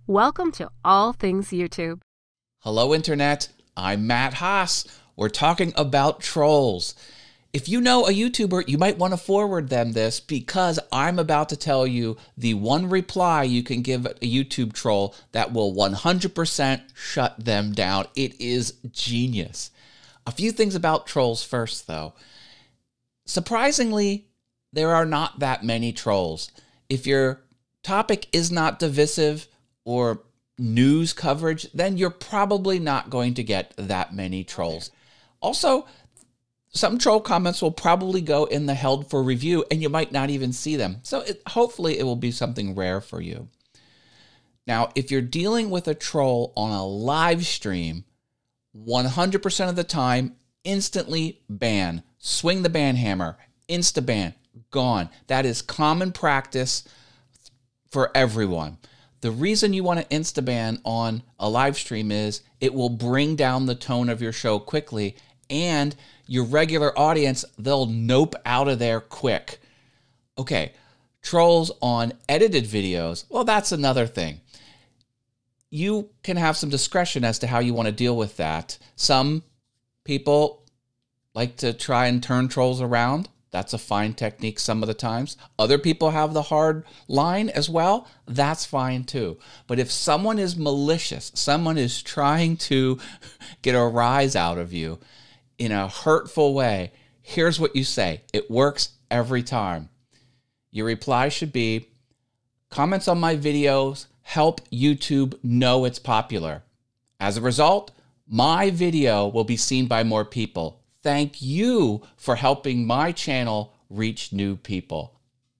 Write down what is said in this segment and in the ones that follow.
Welcome to All Things YouTube. Hello, Internet. I'm Matt Haas. We're talking about trolls. If you know a YouTuber, you might want to forward them this because I'm about to tell you the one reply you can give a YouTube troll that will 100% shut them down. It is genius. A few things about trolls first, though. Surprisingly, there are not that many trolls. If your topic is not divisive or news coverage, then you're probably not going to get that many trolls. Also, some troll comments will probably go in the held for review and you might not even see them. So hopefully it will be something rare for you. Now, if you're dealing with a troll on a live stream, 100% of the time, instantly ban. Swing the ban hammer, insta-ban, gone. That is common practice for everyone. The reason you want to insta-ban on a live stream is it will bring down the tone of your show quickly, and your regular audience, they'll nope out of there quick. Okay, trolls on edited videos, well, that's another thing. You can have some discretion as to how you want to deal with that. Some people like to try and turn trolls around. That's a fine technique some of the times. Other people have the hard line as well. That's fine too. But if someone is malicious, someone is trying to get a rise out of you in a hurtful way, here's what you say. It works every time. Your reply should be, comments on my videos help YouTube know it's popular. As a result, my video will be seen by more people. Thank you for helping my channel reach new people.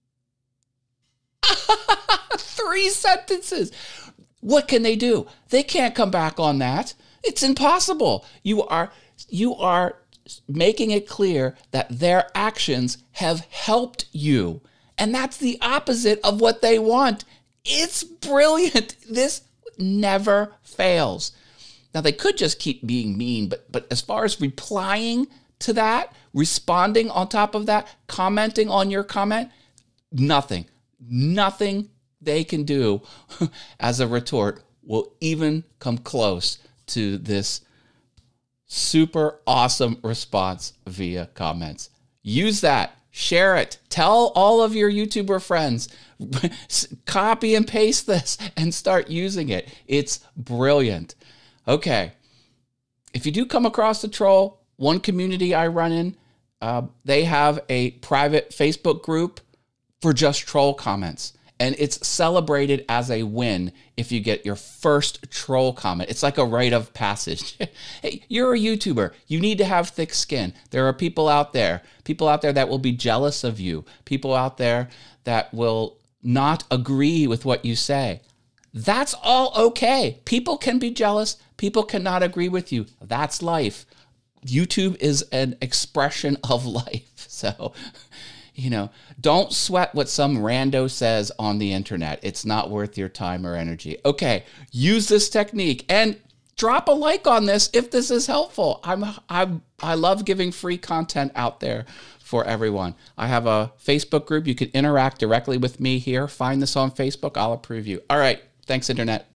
3 sentences. What can they do? They can't come back on that. It's impossible. You are making it clear that their actions have helped you. And that's the opposite of what they want. It's brilliant. This never fails. Now, they could just keep being mean, but as far as replying to that, responding on top of that, commenting on your comment, nothing they can do as a retort will even come close to this super awesome response via comments. Use that. Share it. Tell all of your YouTuber friends. Copy and paste this and start using it. It's brilliant. Okay, if you do come across a troll, one community I run in, they have a private Facebook group for just troll comments. And it's celebrated as a win if you get your first troll comment. It's like a rite of passage. Hey, you're a YouTuber. You need to have thick skin. There are people out there that will be jealous of you, people out there that will not agree with what you say. That's all okay. People can be jealous. People cannot agree with you. That's life. YouTube is an expression of life. So, don't sweat what some rando says on the internet. It's not worth your time or energy. Okay, use this technique and drop a like on this if this is helpful. I love giving free content out there for everyone. I have a Facebook group. You can interact directly with me here. Find this on Facebook. I'll approve you. All right. Thanks, Internet.